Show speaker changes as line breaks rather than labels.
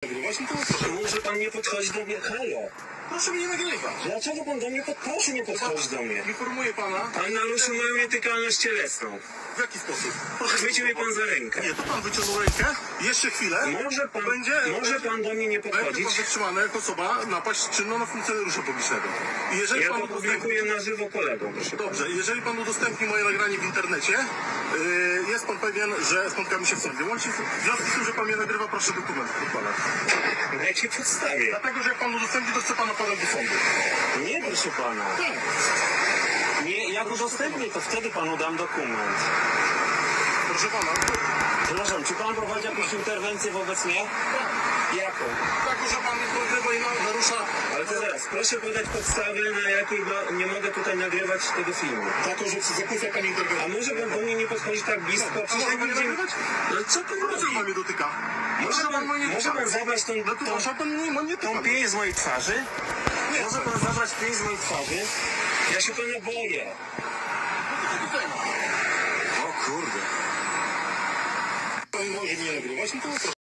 Nagrywać? No to proszę.
Może pan nie podchodzi do mnie, halo.
Proszę mnie nie nagrywać.
Dlaczego pan do mnie proszę nie podchodzić do mnie?
Informuję pana.
Pan naruszył moją nietykalność cielesną.
W jaki sposób? Proszę
Chwycił mnie pan za rękę.
Nie, to pan wyciągnął rękę. Jeszcze chwilę.
Może pan do mnie nie
Będzie
podchodzić?
pan zatrzymany jako osoba napaść czynną na funkcjonariusza publicznego. I jeżeli
Ja
pan
to publikuję na żywo kolegom, proszę.
Dobrze, jeżeli pan udostępni moje nagranie w internecie, jest pan pewien, że spotkamy się w sądzie. Łącznie w związku z tym, że pan mnie nagrywa, proszę dokument podpalać.
Na jakiej podstawie?
Dlatego, że jak pan udostępni, to chce pana podać do sądu.
Nie, proszę pana.
Tak.
Nie, jak udostępnię, to wtedy panu dam dokument.
Proszę pana.
Przepraszam, czy pan prowadzi jakąś interwencję wobec mnie? Jaką?
Dlatego, że pan nagrywa i narusza...
Ale to zaraz, proszę podać podstawę, na jakiej nie mogę tutaj nagrywać tego filmu.
Taką, że zakłóca pani interwencję.
A może pan do mnie nie podchodzić tak blisko?
A
Przecież
może
nie
pan nie
widzimy...
nagrywać?
No co pan
Dlaczego pan
robi?
mnie dotyka?
Może pan zabrać tą
tą
pięść z mojej twarzy? Może pan zabrać pięść z mojej twarzy? Ja się pana boję. O kurde.
Pan może mnie nagrywać? No to